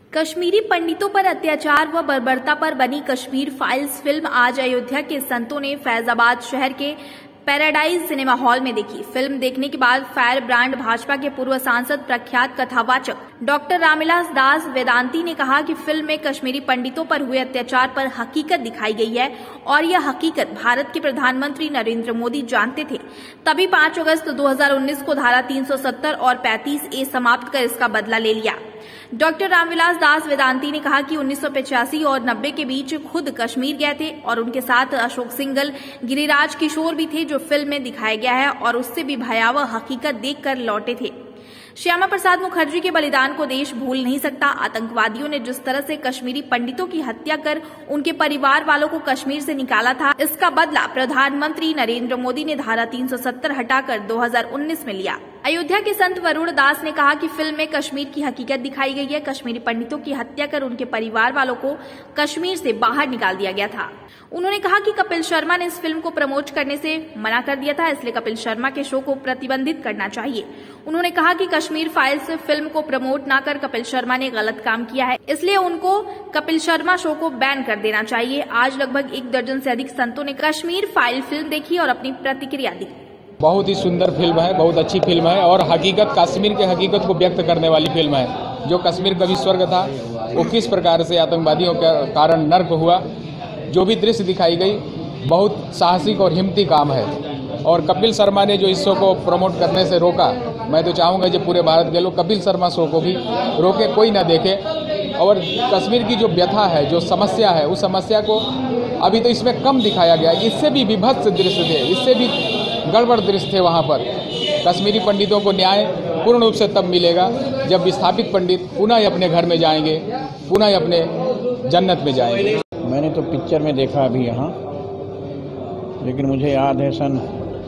कश्मीरी पंडितों पर अत्याचार व बर्बरता पर बनी कश्मीर फाइल्स फिल्म आज अयोध्या के संतों ने फैजाबाद शहर के पैराडाइज सिनेमा हॉल में देखी। फिल्म देखने के बाद फायर ब्रांड भाजपा के पूर्व सांसद प्रख्यात कथावाचक डॉक्टर रामविलास दास वेदांती ने कहा कि फिल्म में कश्मीरी पंडितों पर हुए अत्याचार पर हकीकत दिखाई गई है और यह हकीकत भारत के प्रधानमंत्री नरेंद्र मोदी जानते थे, तभी 5 अगस्त 2019 को धारा 370 और 35A समाप्त कर इसका बदला ले लिया। डॉक्टर रामविलास दास वेदांती ने कहा कि 1985 और 90 के बीच खुद कश्मीर गए थे और उनके साथ अशोक सिंघल, गिरिराज किशोर भी थे, जो फिल्म में दिखाया गया है और उससे भी भयावह हकीकत देखकर लौटे थे। श्यामा प्रसाद मुखर्जी के बलिदान को देश भूल नहीं सकता। आतंकवादियों ने जिस तरह से कश्मीरी पंडितों की हत्या कर उनके परिवार वालों को कश्मीर से निकाला था, इसका बदला प्रधानमंत्री नरेंद्र मोदी ने धारा 370 हटाकर 2019 में लिया। अयोध्या के संत वरुण दास ने कहा कि फिल्म में कश्मीर की हकीकत दिखाई गई है। कश्मीरी पंडितों की हत्या कर उनके परिवार वालों को कश्मीर से बाहर निकाल दिया गया था। उन्होंने कहा कि कपिल शर्मा ने इस फिल्म को प्रमोट करने से मना कर दिया था, इसलिए कपिल शर्मा के शो को प्रतिबंधित करना चाहिए। उन्होंने कहा कि कश्मीर फाइल्स फिल्म को प्रमोट न कर कपिल शर्मा ने गलत काम किया है, इसलिए उनको कपिल शर्मा शो को बैन कर देना चाहिए। आज लगभग 1 दर्जन से अधिक संतों ने कश्मीर फाइल फिल्म देखी और अपनी प्रतिक्रिया दी। बहुत ही सुंदर फिल्म है, बहुत अच्छी फिल्म है और हकीकत, कश्मीर की हकीकत को व्यक्त करने वाली फिल्म है। जो कश्मीर कभी स्वर्ग था वो किस प्रकार से आतंकवादियों के कारण नर्क हुआ, जो भी दृश्य दिखाई गई, बहुत साहसिक और हिम्मती काम है। और कपिल शर्मा ने जो इस शो को प्रमोट करने से रोका, मैं तो चाहूँगा जो पूरे भारत के लोग कपिल शर्मा शो को भी रोके, कोई ना देखे। और कश्मीर की जो व्यथा है, जो समस्या है, उस समस्या को अभी तो इसमें कम दिखाया गया। इससे भी विभत्स दृश्य थे, इससे भी गड़बड़ दृश्य थे वहाँ पर। कश्मीरी पंडितों को न्याय पूर्ण रूप से तब मिलेगा जब विस्थापित पंडित पुनः अपने घर में जाएंगे, पुनः अपने जन्नत में जाएंगे। मैंने तो पिक्चर में देखा अभी यहाँ, लेकिन मुझे याद है सन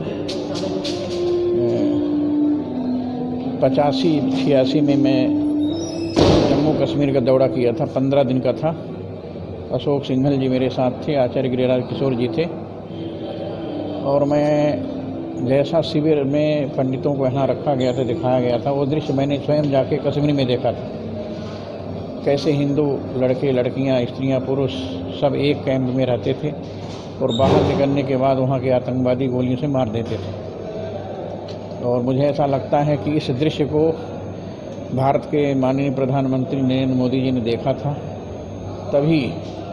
85-86 में मैं जम्मू कश्मीर का दौरा किया था। 15 दिन का था। अशोक सिंघल जी मेरे साथ थे, आचार्य गिरिराज किशोर जी थे और मैं जैसा शिविर में पंडितों को यहाँ रखा गया था, दिखाया गया था, वो दृश्य मैंने स्वयं जाके कश्मीर में देखा था। कैसे हिंदू लड़के, लड़कियाँ, स्त्रियाँ, पुरुष सब एक कैंप में रहते थे और बाहर निकलने के बाद वहाँ के आतंकवादी गोलियों से मार देते थे। और मुझे ऐसा लगता है कि इस दृश्य को भारत के माननीय प्रधानमंत्री नरेंद्र मोदी जी ने देखा था, तभी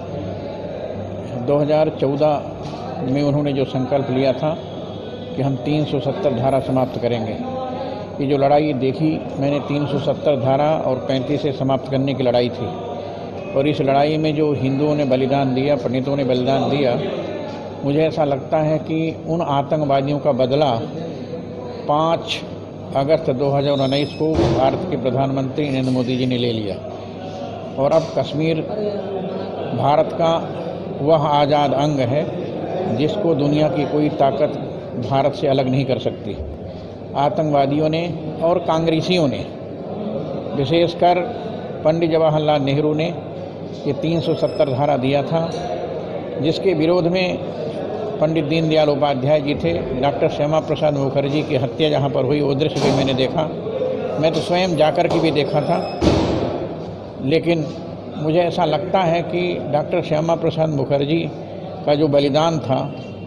2014 में उन्होंने जो संकल्प लिया था कि हम 370 धारा समाप्त करेंगे। ये जो लड़ाई देखी मैंने, 370 धारा और 35 से समाप्त करने की लड़ाई थी। और इस लड़ाई में जो हिंदुओं ने बलिदान दिया, पंडितों ने बलिदान दिया, मुझे ऐसा लगता है कि उन आतंकवादियों का बदला 5 अगस्त 2019 को भारत के प्रधानमंत्री नरेंद्र मोदी जी ने ले लिया। और अब कश्मीर भारत का वह आज़ाद अंग है जिसको दुनिया की कोई ताकत भारत से अलग नहीं कर सकती। आतंकवादियों ने और कांग्रेसियों ने, विशेषकर पंडित जवाहरलाल नेहरू ने ये 370 धारा दिया था, जिसके विरोध में पंडित दीनदयाल उपाध्याय जी थे। डॉक्टर श्यामा प्रसाद मुखर्जी की हत्या जहाँ पर हुई, वो दृश्य भी मैंने देखा। मैं तो स्वयं जाकर के भी देखा था। लेकिन मुझे ऐसा लगता है कि डॉक्टर श्यामा प्रसाद मुखर्जी का जो बलिदान था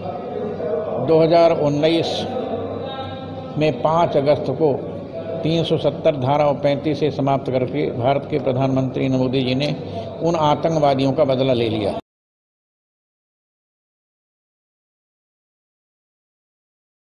2019 में 5 अगस्त को 370 धारा और 35 से समाप्त करके भारत के प्रधानमंत्री नरेंद्र मोदी जी ने उन आतंकवादियों का बदला ले लिया।